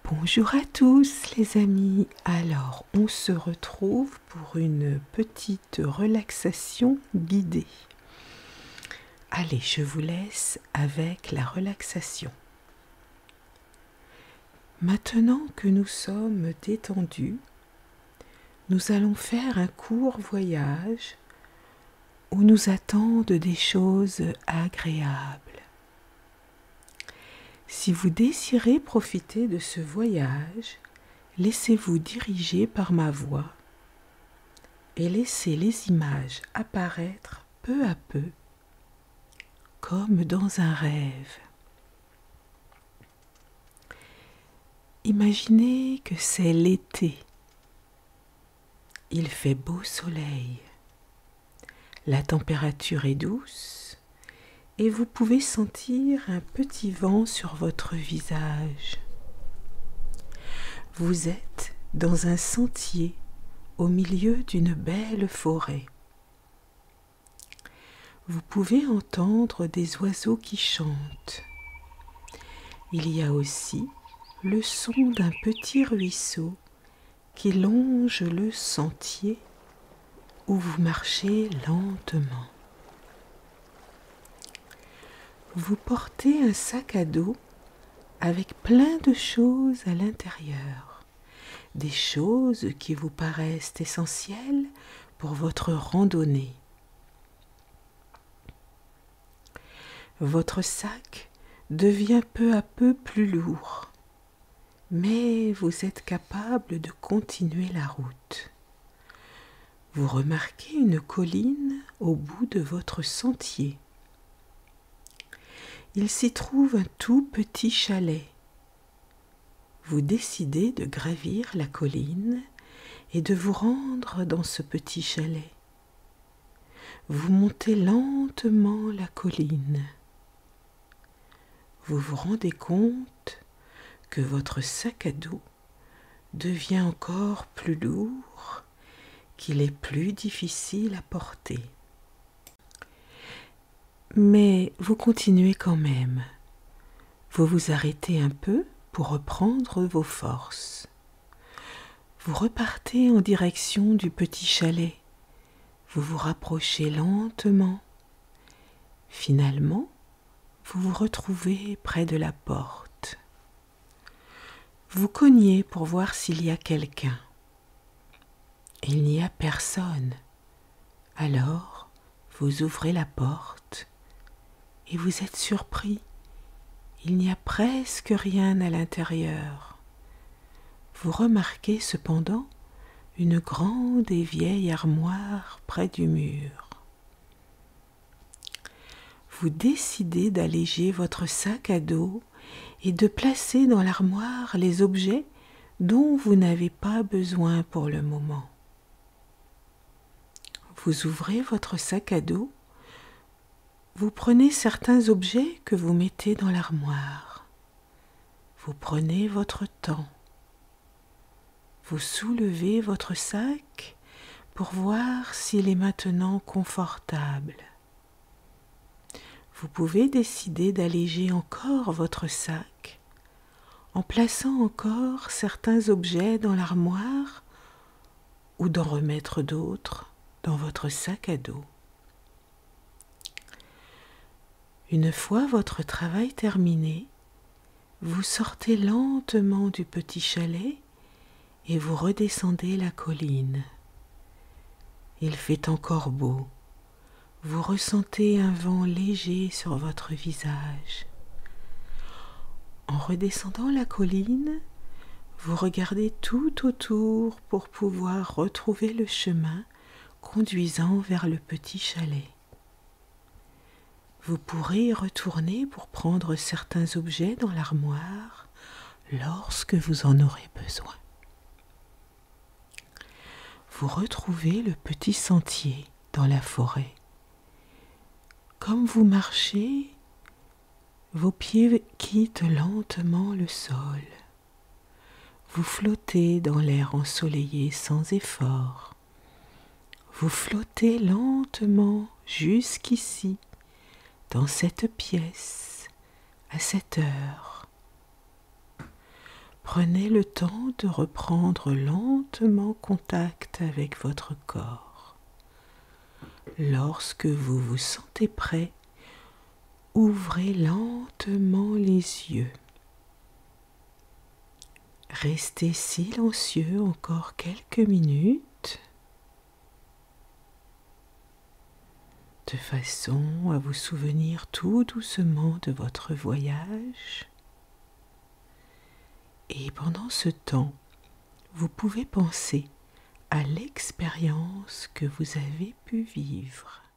Bonjour à tous les amis, alors on se retrouve pour une petite relaxation guidée. Allez, je vous laisse avec la relaxation. Maintenant que nous sommes détendus, nous allons faire un court voyage où nous attendent des choses agréables. Si vous désirez profiter de ce voyage, laissez-vous diriger par ma voix et laissez les images apparaître peu à peu, comme dans un rêve. Imaginez que c'est l'été. Il fait beau soleil. La température est douce. Et vous pouvez sentir un petit vent sur votre visage. Vous êtes dans un sentier au milieu d'une belle forêt. Vous pouvez entendre des oiseaux qui chantent. Il y a aussi le son d'un petit ruisseau qui longe le sentier où vous marchez lentement. Vous portez un sac à dos avec plein de choses à l'intérieur, des choses qui vous paraissent essentielles pour votre randonnée. Votre sac devient peu à peu plus lourd, mais vous êtes capable de continuer la route. Vous remarquez une colline au bout de votre sentier. Il s'y trouve un tout petit chalet. Vous décidez de gravir la colline et de vous rendre dans ce petit chalet. Vous montez lentement la colline. Vous vous rendez compte que votre sac à dos devient encore plus lourd, qu'il est plus difficile à porter. Mais vous continuez quand même. Vous vous arrêtez un peu pour reprendre vos forces. Vous repartez en direction du petit chalet. Vous vous rapprochez lentement. Finalement, vous vous retrouvez près de la porte. Vous cognez pour voir s'il y a quelqu'un. Il n'y a personne. Alors, vous ouvrez la porte. Et vous êtes surpris, il n'y a presque rien à l'intérieur. Vous remarquez cependant une grande et vieille armoire près du mur. Vous décidez d'alléger votre sac à dos et de placer dans l'armoire les objets dont vous n'avez pas besoin pour le moment. Vous ouvrez votre sac à dos. Vous prenez certains objets que vous mettez dans l'armoire. Vous prenez votre temps. Vous soulevez votre sac pour voir s'il est maintenant confortable. Vous pouvez décider d'alléger encore votre sac en plaçant encore certains objets dans l'armoire ou d'en remettre d'autres dans votre sac à dos. Une fois votre travail terminé, vous sortez lentement du petit chalet et vous redescendez la colline. Il fait encore beau. Vous ressentez un vent léger sur votre visage. En redescendant la colline, vous regardez tout autour pour pouvoir retrouver le chemin conduisant vers le petit chalet. Vous pourrez y retourner pour prendre certains objets dans l'armoire lorsque vous en aurez besoin. Vous retrouvez le petit sentier dans la forêt. Comme vous marchez, vos pieds quittent lentement le sol. Vous flottez dans l'air ensoleillé sans effort. Vous flottez lentement jusqu'ici, dans cette pièce, à cette heure. Prenez le temps de reprendre lentement contact avec votre corps. Lorsque vous vous sentez prêt, ouvrez lentement les yeux. Restez silencieux encore quelques minutes, de façon à vous souvenir tout doucement de votre voyage. Et pendant ce temps, vous pouvez penser à l'expérience que vous avez pu vivre.